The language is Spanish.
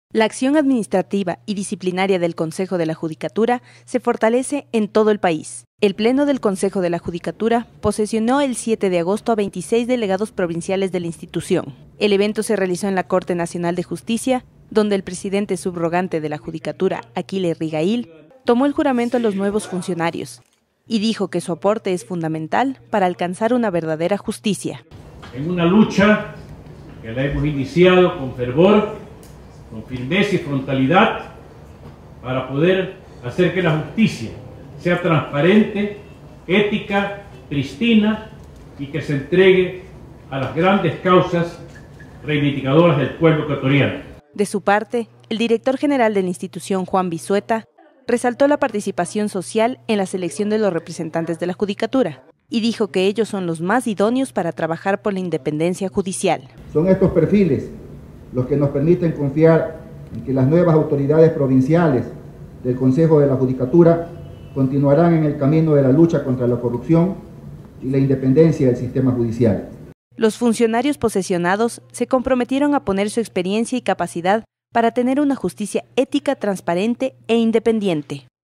La acción administrativa y disciplinaria del Consejo de la Judicatura se fortalece en todo el país. El Pleno del Consejo de la Judicatura posesionó el 7 de agosto a 26 delegados provinciales de la institución. El evento se realizó en la Corte Nacional de Justicia, donde el presidente subrogante de la Judicatura, Aquiles Rigail, tomó el juramento a los nuevos funcionarios y dijo que su aporte es fundamental para alcanzar una verdadera justicia. En una lucha que la hemos iniciado con fervor, con firmeza y frontalidad, para poder hacer que la justicia sea transparente, ética, pristina y que se entregue a las grandes causas reivindicadoras del pueblo ecuatoriano. De su parte, el director general de la institución, Juan Bisueta, resaltó la participación social en la selección de los representantes de la Judicatura y dijo que ellos son los más idóneos para trabajar por la independencia judicial. Son estos perfiles los que nos permiten confiar en que las nuevas autoridades provinciales del Consejo de la Judicatura continuarán en el camino de la lucha contra la corrupción y la independencia del sistema judicial. Los funcionarios posesionados se comprometieron a poner su experiencia y capacidad para tener una justicia ética, transparente e independiente.